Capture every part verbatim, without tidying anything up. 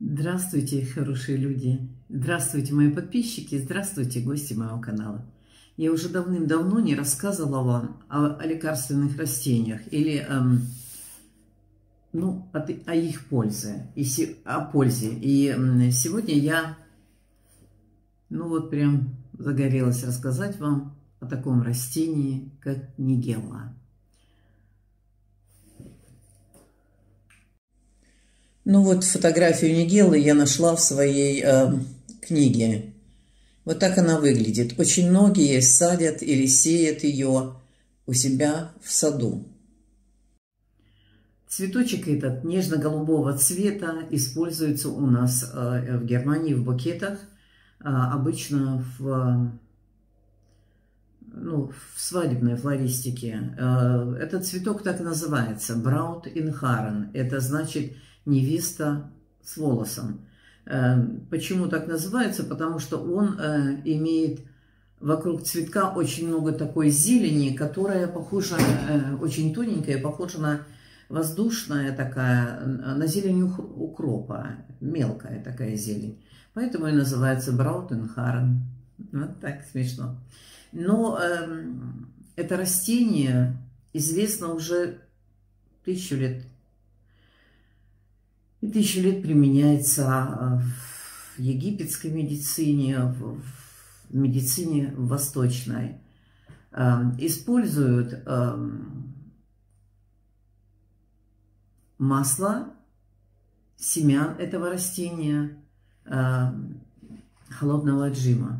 Здравствуйте, хорошие люди! Здравствуйте, мои подписчики! Здравствуйте, гости моего канала! Я уже давным-давно не рассказывала вам о, о лекарственных растениях или эм, ну, о, о их пользе, и се, о пользе. И эм, сегодня я, ну вот прям загорелась рассказать вам о таком растении, как нигелла. Ну вот фотографию нигеллы я нашла в своей э, книге. Вот так она выглядит. Очень многие садят или сеют ее у себя в саду. Цветочек этот нежно-голубого цвета используется у нас э, в Германии в букетах, э, обычно в, ну, в свадебной флористике. Э, этот цветок так и называется – Braut in Haaren. Это значит невеста с волосом. Почему так называется? Потому что он имеет вокруг цветка очень много такой зелени, которая похожа, очень тоненькая, похожа на воздушная такая, на зелень укропа, мелкая такая зелень. Поэтому и называется Braut in Haaren. Вот так смешно. Но э, это растение известно уже тысячу лет. И тысячу лет применяется в египетской медицине, в медицине восточной. Используют масло семян этого растения, холодного отжима.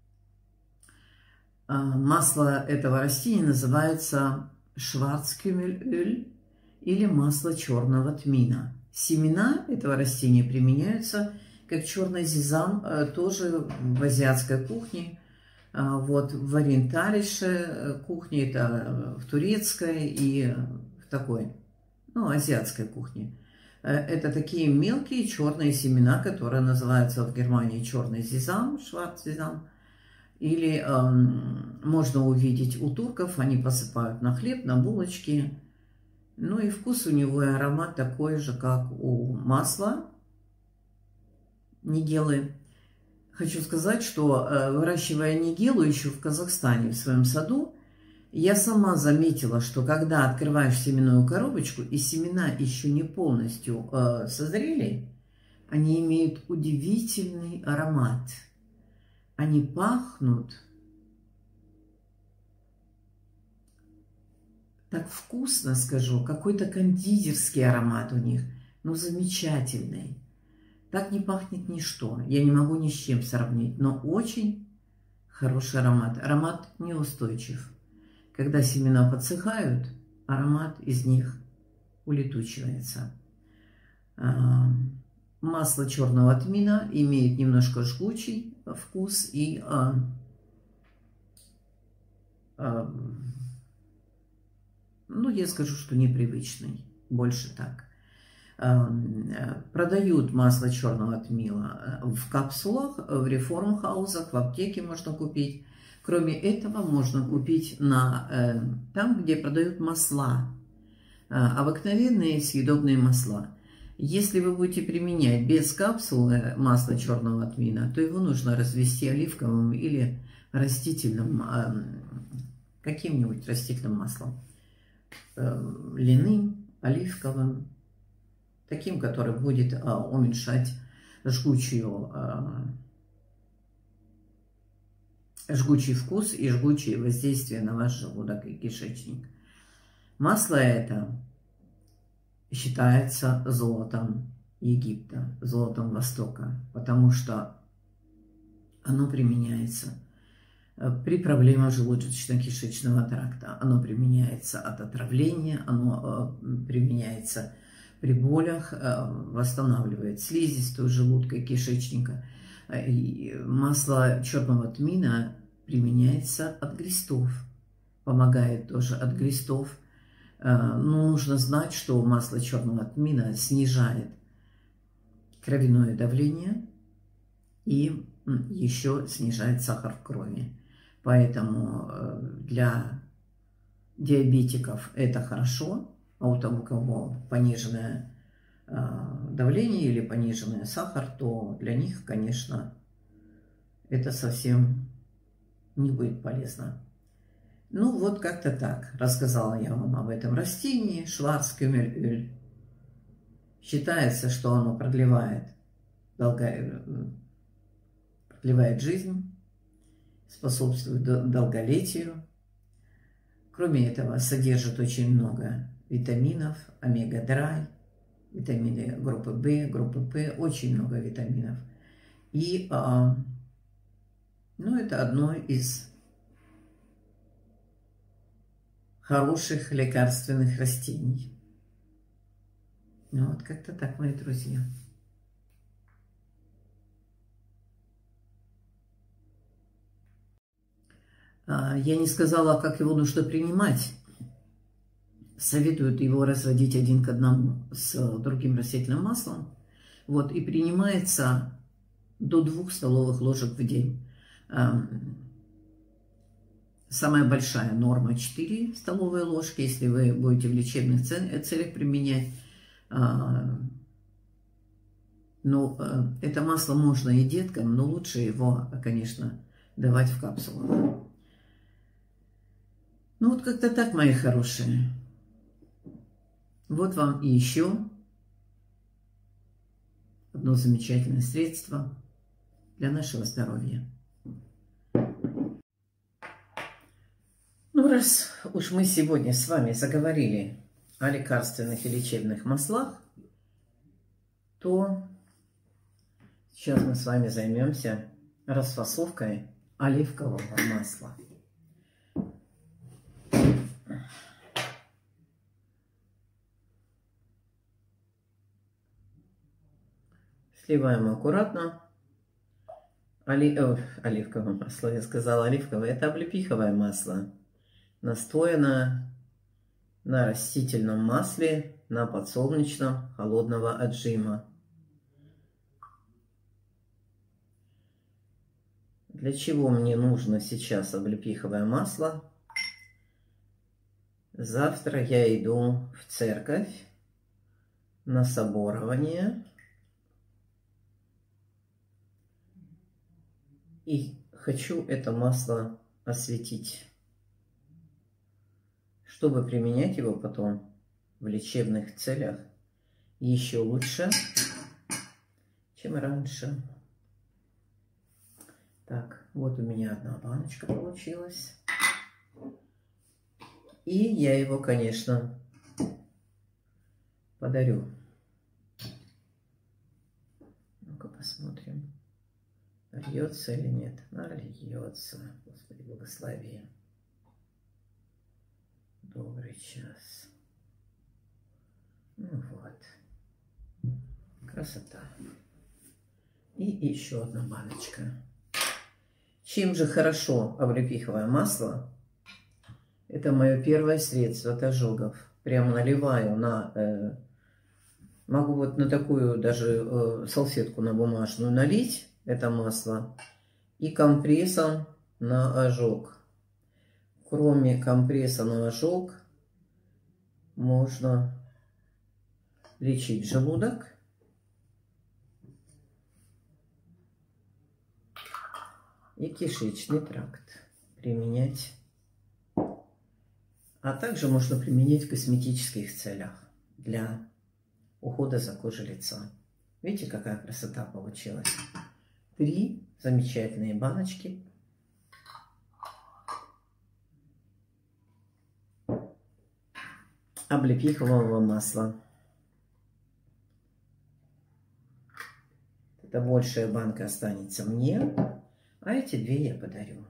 Масло этого растения называется шварцкюмель или масло черного тмина. Семена этого растения применяются как черный сезам тоже в азиатской кухне, вот в ориенталише кухне, это в турецкой и в такой, ну, азиатской кухне. Это такие мелкие черные семена, которые называются в Германии черный сезам, шварцсезам. Или э, можно увидеть у турков, они посыпают на хлеб, на булочки. Ну и вкус у него и аромат такой же, как у масла нигеллы. Хочу сказать, что выращивая нигеллу еще в Казахстане, в своем саду, я сама заметила, что когда открываешь семенную коробочку, и семена еще не полностью э, созрели, они имеют удивительный аромат. Они пахнут так вкусно, скажу, какой-то кондитерский аромат у них, но замечательный. Так не пахнет ничто, я не могу ни с чем сравнить, но очень хороший аромат. Аромат неустойчив. Когда семена подсыхают, аромат из них улетучивается. Масло черного тмина имеет немножко жгучий вкус и а, а, ну, я скажу, что непривычный, больше так. А, продают масло черного тмина в капсулах, в реформ-хаусах, в аптеке можно купить. Кроме этого, можно купить на, э, там, где продают масла, э, обыкновенные съедобные масла. Если вы будете применять без капсулы масло черного тмина, то его нужно развести оливковым или растительным, э, каким-нибудь растительным маслом. Э, льняным, оливковым, таким, который будет э, уменьшать жгучую э, жгучий вкус и жгучее воздействие на ваш желудок и кишечник. Масло это считается золотом Египта, золотом Востока, потому что оно применяется при проблемах желудочно-кишечного тракта, оно применяется от отравления, оно применяется при болях, восстанавливает слизистую желудка и кишечника. И масло черного тмина применяется от глистов, помогает тоже от глистов. Но нужно знать, что масло черного тмина снижает кровяное давление и еще снижает сахар в крови. Поэтому для диабетиков это хорошо, а у того, у кого пониженное давление или пониженный сахар, то для них, конечно, это совсем не будет полезно. Ну, вот как-то так. Рассказала я вам об этом растении. Шварцкюммель-Ölь. Считается, что оно продлевает, долго... продлевает жизнь, способствует долголетию. Кроме этого, содержит очень много витаминов, омега-три, витамины группы В, группы П, очень много витаминов. И, а, ну, это одно из хороших лекарственных растений. Ну, вот как-то так, мои друзья. А, я не сказала, как его нужно принимать. Советуют его разводить один к одному с другим растительным маслом. Вот, и принимается до двух столовых ложек в день. Самая большая норма четыре столовые ложки. Если вы будете в лечебных целях применять, ну, это масло можно и деткам, но лучше его, конечно, давать в капсулах. Ну, вот как-то так, мои хорошие. Вот вам и еще одно замечательное средство для нашего здоровья. Ну, раз уж мы сегодня с вами заговорили о лекарственных и лечебных маслах, то сейчас мы с вами займемся расфасовкой оливкового масла. Сливаем аккуратно. Оли... О, оливковое масло, я сказала оливковое. Это облепиховое масло. Настояно на растительном масле, на подсолнечном, холодного отжима. Для чего мне нужно сейчас облепиховое масло? Завтра я иду в церковь на соборование. И хочу это масло осветить, чтобы применять его потом в лечебных целях еще лучше, чем раньше. Так, вот у меня одна баночка получилась. И я его, конечно, подарю. Ну-ка посмотрим, нальется или нет. Нальется. Господи, благослови. Добрый час. Ну вот. Красота. И еще одна баночка. Чем же хорошо облепиховое масло? Это мое первое средство от ожогов. Прямо наливаю на... Э, могу вот на такую даже э, салфетку на бумажную налить это масло. И компрессом на ожог. Кроме компресса на ожог, можно лечить желудок. И кишечный тракт применять. А также можно применять в косметических целях для ухода за кожей лица. Видите, какая красота получилась? Три замечательные баночки. Облепихового масла. Это большая банка останется мне, а эти две я подарю.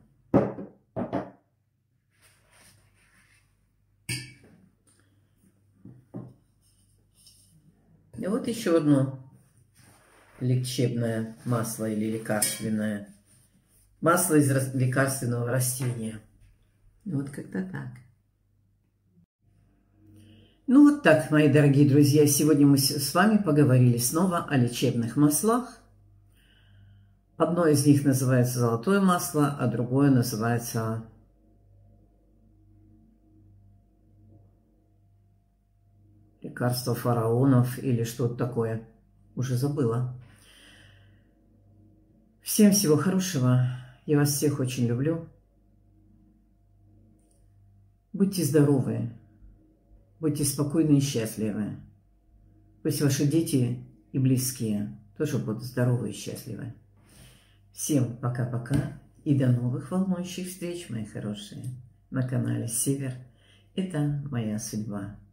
И вот еще одно лечебное масло или лекарственное. Масло из лекарственного растения. Вот как-то так. Ну вот так, мои дорогие друзья, сегодня мы с вами поговорили снова о лечебных маслах. Одно из них называется золотое масло, а другое называется лекарство фараонов или что-то такое. Уже забыла. Всем всего хорошего. Я вас всех очень люблю. Будьте здоровы. Будьте спокойны и счастливы. Пусть ваши дети и близкие тоже будут здоровы и счастливы. Всем пока-пока и до новых волнующих встреч, мои хорошие, на канале Север. Это моя судьба.